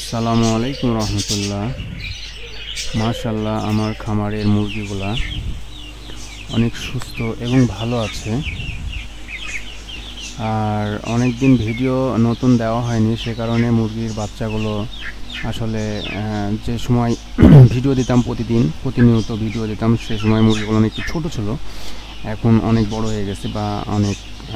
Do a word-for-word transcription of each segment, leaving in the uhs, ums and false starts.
আসসালামু আলাইকুম রহমতুল্লাহ। মাশাল্লাহ, আমার খামারের মুরগিগুলা অনেক সুস্থ এবং ভালো আছে। আর অনেক দিন ভিডিও নতুন দেওয়া হয়নি, সে কারণে মুরগির বাচ্চাগুলো আসলে যে সময় ভিডিও দিতাম, প্রতিদিন প্রতিনিয়ত ভিডিও দিতাম, সে সময় মুরগিগুলো অনেক ছোটো ছিল। এখন অনেক বড় হয়ে গেছে, বা অনেক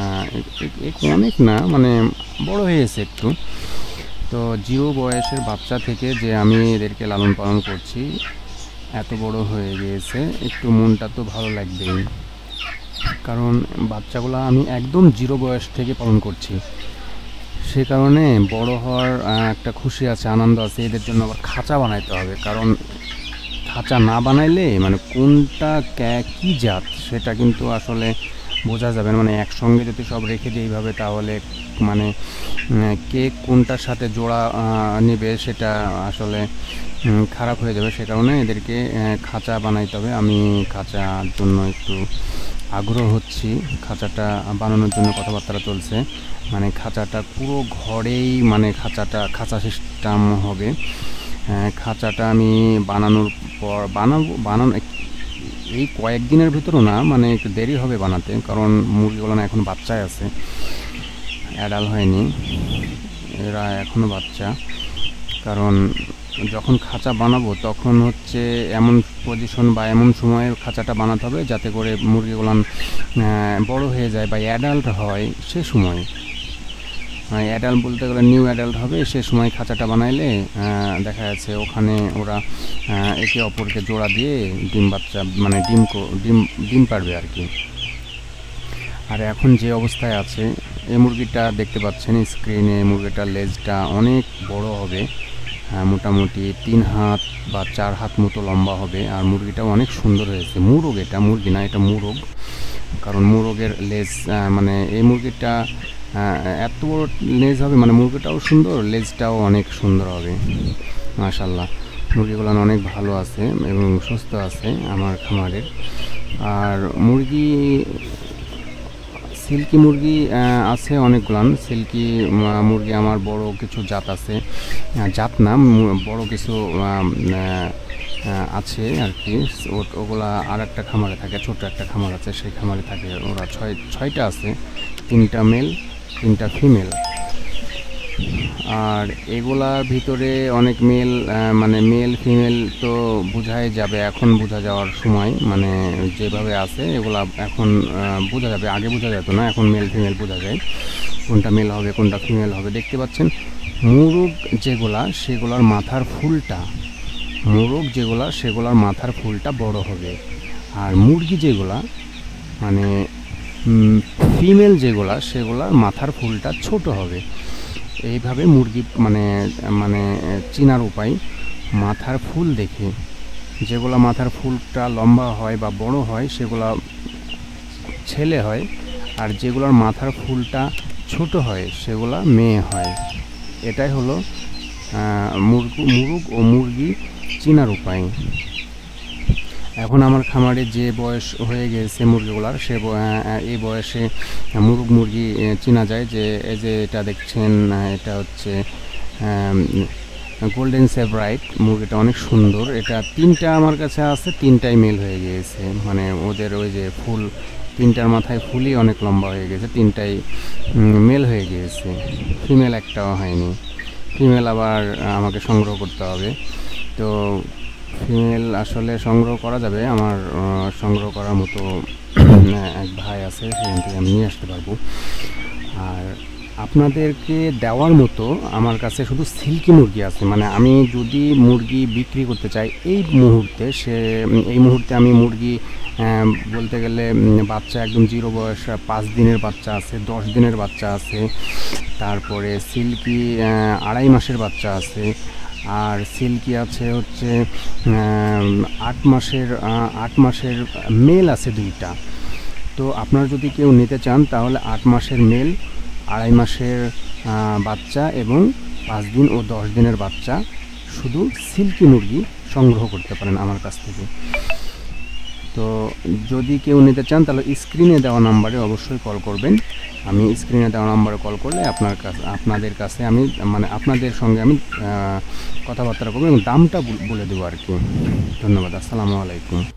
অনেক না মানে বড় হয়ে গেছে একটু। তো জিরো বয়সের বাচ্চা থেকে যে আমি এদেরকে লালন পালন করছি, এত বড় হয়ে গিয়েছে, একটু মনটা তো ভালো লাগবেই। কারণ বাচ্চাগুলো আমি একদম জিরো বয়স থেকে পালন করছি, সে কারণে বড় হওয়ার একটা খুশি আছে, আনন্দ আছে। এদের জন্য আবার খাঁচা বানাইতে হবে, কারণ খাঁচা না বানাইলে মানে কোনটা কী জাত সেটা কিন্তু আসলে বোঝা যাবে না। মানে একসঙ্গে যদি সব রেখে দিই এইভাবে, তাহলে মানে কে কোনটার সাথে জোড়া নেবে সেটা আসলে খারাপ হয়ে যাবে। সে কারণে এদেরকে খাঁচা বানাইতে হবে। আমি খাঁচার জন্য একটু আগ্রহ হচ্ছি, খাঁচাটা বানানোর জন্য কথাবার্তা চলছে। মানে খাঁচাটা পুরো ঘরেই মানে খাঁচাটা খাঁচা সিস্টেম হবে। খাঁচাটা আমি বানানোর পর বানাবো বানানো এই কয়েকদিনের ভিতরও না, মানে একটু দেরি হবে বানাতে, কারণ মুরগিগুলো না এখন বাচ্চায় আছে, অ্যাডাল্ট হয়নি, এরা এখনও বাচ্চা। কারণ যখন খাঁচা বানাবো তখন হচ্ছে এমন পজিশন বা এমন সময়ে খাঁচাটা বানাতে হবে যাতে করে মুরগিগুলো বড় হয়ে যায় বা অ্যাডাল্ট হয়। সে সময় অ্যাডাল্ট বলতে গেলে নিউ অ্যাডাল্ট হবে, সে সময় খাঁচাটা বানাইলে দেখা যাচ্ছে ওখানে ওরা একে অপরকে জোড়া দিয়ে ডিম বাচ্চা মানে ডিম ডিম ডিম পারবে আর কি। আর এখন যে অবস্থায় আছে এই মুরগিটা দেখতে পাচ্ছেন স্ক্রিনে, মুরগিটার লেজটা অনেক বড় হবে, মোটামুটি তিন হাত বা চার হাত মতো লম্বা হবে। আর মুরগিটাও অনেক সুন্দর হয়েছে। মুরগ, এটা মুরগি না, এটা মুরগ। কারণ মুরগের লেজ মানে এই মুরগিটা এত বড় লেজ হবে, মানে মুরগিটাও সুন্দর, লেজটাও অনেক সুন্দর হবে। মাশাল্লাহ, মুরগিগুলো অনেক ভালো আছে এবং সুস্থ আছে আমার খামারের। আর মুরগি সিল্কি মুরগি আছে অনেকগুলান। সিল্কি মুরগি আমার বড় কিছু জাত আছে, জাত না বড় কিছু আছে আর কি। ওগুলা আর একটা খামারে থাকে, ছোট একটা খামার আছে, সেই খামারে থাকে। ওরা ছয় ছয়টা আছে, তিনটা মেল তিনটা ফিমেল। আর এগুলার ভিতরে অনেক মেল মানে মেল ফিমেল তো বোঝাই যাবে, এখন বোঝা যাওয়ার সময়, মানে যেভাবে আছে এগুলা এখন বোঝা যাবে। আগে বোঝা যেত না, এখন মেল ফিমেল বোঝা যায়, কোনটা মেল হবে কোনটা ফিমেল হবে। দেখতে পাচ্ছেন মুরগ যেগুলা সেগুলার মাথার ফুলটা মুরগ যেগুলা সেগুলার মাথার ফুলটা বড় হবে। আর মুরগি যেগুলা মানে ফিমেল যেগুলা সেগুলার মাথার ফুলটা ছোট হবে। এইভাবে মুরগি মানে মানে চেনার উপায় মাথার ফুল দেখে। যেগুলা মাথার ফুলটা লম্বা হয় বা বড় হয় সেগুলা ছেলে হয়, আর যেগুলোর মাথার ফুলটা ছোট হয় সেগুলা মেয়ে হয়। এটাই হলো মুরগ মুরগ ও মুরগি চেনার উপায়। এখন আমার খামারে যে বয়স হয়ে গেছে মুরগিগুলার, সে এই বয়সে মুরগ মুরগি চেনা যায়। যে এই যে এটা দেখছেন, এটা হচ্ছে গোল্ডেন সেভরাইট মুরগিটা, অনেক সুন্দর। এটা তিনটা আমার কাছে আছে, তিনটাই মেল হয়ে গিয়েছে। মানে ওদের ওই যে ফুল তিনটার মাথায় ফুলই অনেক লম্বা হয়ে গেছে, তিনটাই মেল হয়ে গিয়েছে, ফিমেল একটাও হয়নি। ফিমেল আবার আমাকে সংগ্রহ করতে হবে। তো ফিমেল আসলে সংগ্রহ করা যাবে, আমার সংগ্রহ করার মতো এক ভাই আছে, সেখান থেকে আমি নিয়ে আসতে পারবো। আর আপনাদেরকে দেওয়ার মতো আমার কাছে শুধু সিল্কি মুরগি আছে। মানে আমি যদি মুরগি বিক্রি করতে চাই এই মুহূর্তে, সে এই মুহূর্তে আমি মুরগি বলতে গেলে বাচ্চা একদম জিরো বয়স পাঁচ দিনের বাচ্চা আছে, দশ দিনের বাচ্চা আছে, তারপরে সিল্কি আড়াই মাসের বাচ্চা আছে, আর সিল্কি আছে হচ্ছে আট মাসের আট মাসের মেল আছে দুইটা। তো আপনারা যদি কেউ নিতে চান তাহলে আট মাসের মেল, আড়াই মাসের বাচ্চা এবং পাঁচ দিন ও দশ দিনের বাচ্চা শুধু সিল্কি মুরগি সংগ্রহ করতে পারেন আমার কাছ থেকে। তো যদি কেউ নিতে চান তাহলে স্ক্রিনে দেওয়া নাম্বারে অবশ্যই কল করবেন। আমি স্ক্রিনে দেওয়া নাম্বারে কল করলে আপনার কাছে আপনাদের কাছে আমি মানে আপনাদের সঙ্গে আমি কথাবার্তা করবো এবং দামটা বলে দেবো আর কি। ধন্যবাদ, আসসালামু আলাইকুম।